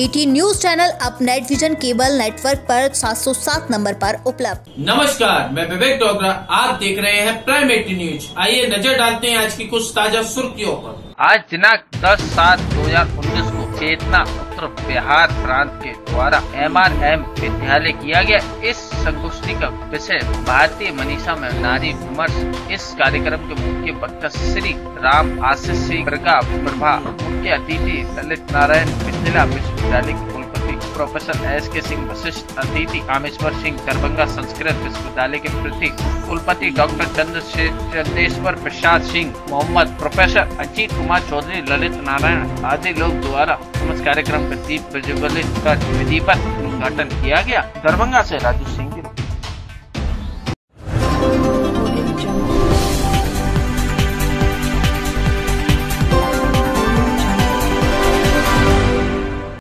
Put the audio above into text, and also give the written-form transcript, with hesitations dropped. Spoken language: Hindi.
AT न्यूज चैनल अब नेट विजन केबल नेटवर्क पर 707 नंबर पर उपलब्ध। नमस्कार, मैं विवेक डोगरा, आप देख रहे हैं प्राइम AT न्यूज। आइए नजर डालते हैं आज की कुछ ताजा सुर्खियों पर। आज दिनांक 10/7/2019 को चेतना उत्तर बिहार प्रांत के द्वारा MRM विद्यालय किया गया। इस संगोष्ठी का विषय भारतीय मनीषा में नारी विमर्श। इस कार्यक्रम के मुख्य वक्ता श्री राम आशीष सिंह प्रभा, मुख्य अतिथि ललित नारायण मिथिला विश्वविद्यालय के कुलपति प्रोफेसर SK सिंह वशिष्ठ, अतिथि कामेश्वर सिंह दरभंगा संस्कृत विश्वविद्यालय के प्रति कुलपति डॉक्टर चंदेश्वर प्रसाद सिंह मोहम्मद, प्रोफेसर अजीत कुमार चौधरी, ललित नारायण आदि लोग द्वारा समस्त कार्यक्रम का दीप प्रज्वलित कर विधिवत उद्घाटन किया गया। दरभंगा से राजू सिंह।